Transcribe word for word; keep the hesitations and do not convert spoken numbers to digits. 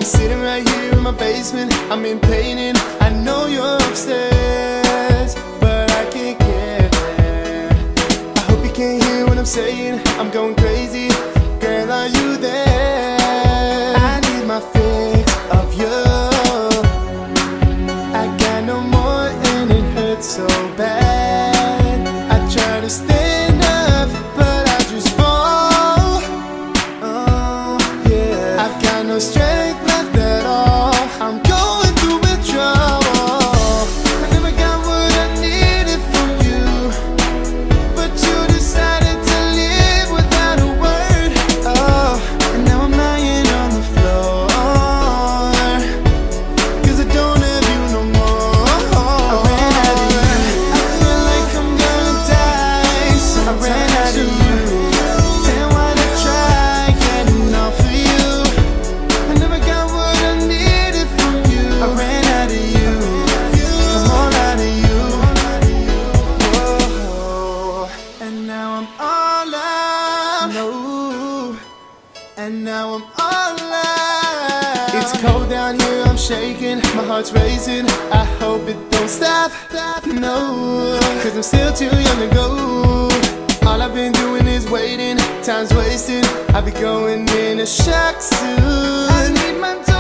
sitting right here in my basement, I'm in pain and I know you're upstairs, but I can't get there. I hope you can't hear what I'm saying, I'm going crazy. Girl, are you there? I need my fix of you. I got no more and it hurts so bad. I try to stand up, but I just fall. Oh yeah, I've got no strength left at all. I'm going through withdrawal. I never got what I needed from you, but you decided to leave without a word. Oh, and now I'm lying on the floor, cause I don't have you no more. I ran out of you. I feel like I'm gonna die. So I ran out of you. Damn, why'd I try getting off of you? I never got what I needed from you. I ran out of you. I'm all out of you. Whoa. And now I'm all out. No. And now I'm all out. It's cold down here, I'm shaking, my heart's racing. I hope it don't stop, no, cause I'm still too young to go. All I've been doing is waiting, time's wasting. I'll be going in a shock soon. I need my